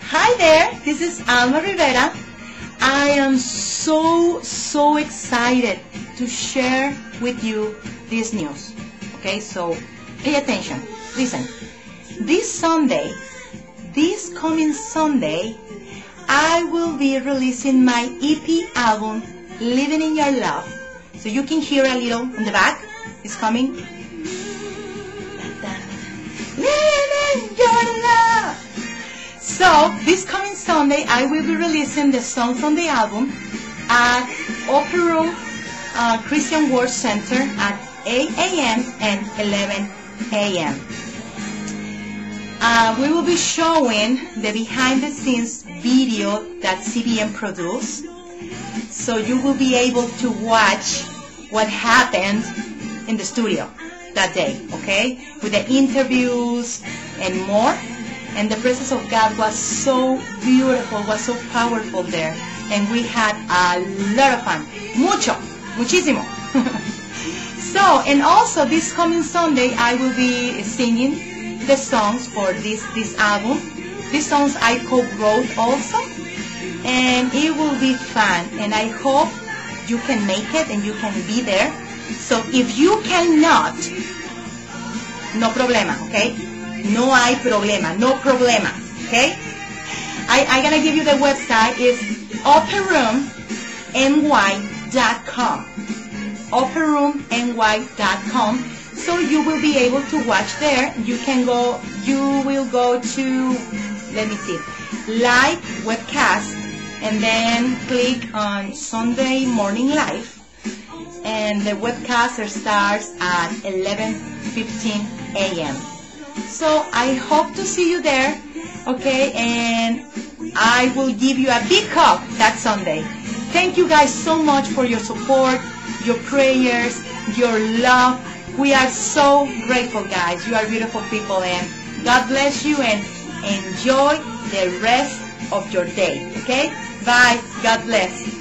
Hi there, this is Alma Rivera. I am so excited to share with you this news. Okay, so pay attention, listen. This coming Sunday, I will be releasing my EP album, Living in Your Love. So you can hear a little in the back, it's coming. Living in your love. So this coming Sunday, I will be releasing the songs on the album at Opera Christian World Center at 8 a.m. and 11 a.m. We will be showing the behind-the-scenes video that CBM produced, so you will be able to watch what happened in the studio that day, okay? With the interviews and more. And the presence of God was so beautiful, was so powerful there. And we had a lot of fun. Muchísimo. So, and also this coming Sunday, I will be singing the songs for this album. These songs I co-wrote also. And it will be fun. And I hope you can make it and you can be there. So if you cannot, no problema, okay? No hay problema, no problema, okay? I'm gonna give you the website. It's operroomny.com. operroomny.com. So you will be able to watch there. You will go to, let me see, live webcast, and then click on Sunday Morning Live. And the webcast starts at 11:15 a.m. So I hope to see you there, okay, and I will give you a big hug that Sunday. Thank you guys so much for your support, your prayers, your love. We are so grateful, guys. You are beautiful people, and God bless you, and enjoy the rest of your day, okay? Bye. God bless.